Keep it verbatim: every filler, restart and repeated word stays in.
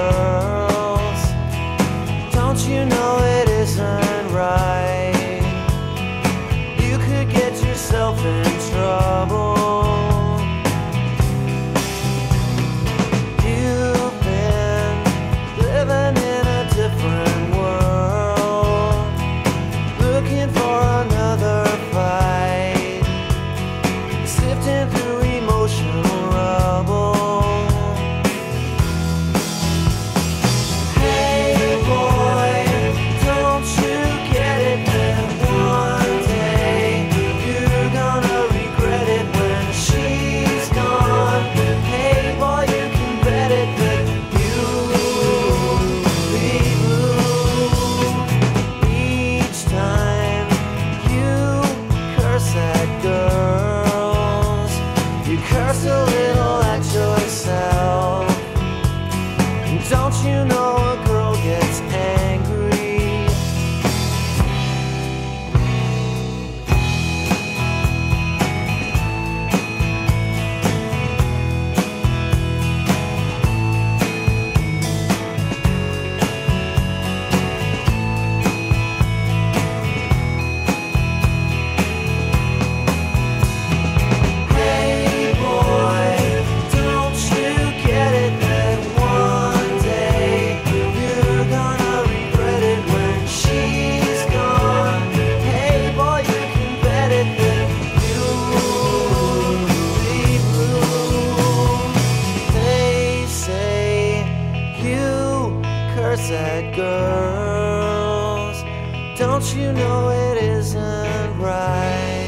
girls. Don't you know it isn't right? You could get yourself in trouble. You've been living in a different world, looking for another fight, sifting through emotional rubble. Curse a little at yourself. Don't you know a girl gets angry? Curse at girls. Don't you know it isn't right?